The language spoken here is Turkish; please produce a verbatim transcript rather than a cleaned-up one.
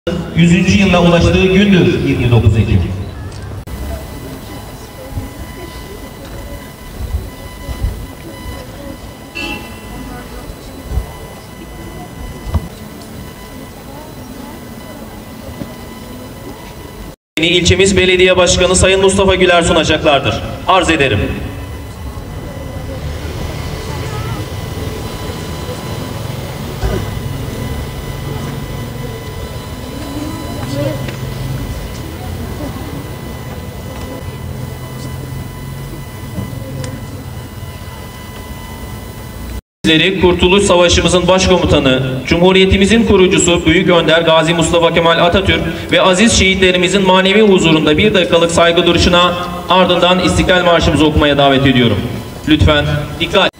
yüzüncü yılına ulaştığı gündür yirmi dokuz Ekim. İlçemiz Belediye Başkanı Sayın Mustafa Güler sunacaklardır. Arz ederim. Kurtuluş Savaşımızın başkomutanı, Cumhuriyetimizin kurucusu Büyük Önder Gazi Mustafa Kemal Atatürk ve aziz şehitlerimizin manevi huzurunda bir dakikalık saygı duruşuna ardından İstiklal Marşımızı okumaya davet ediyorum. Lütfen dikkat.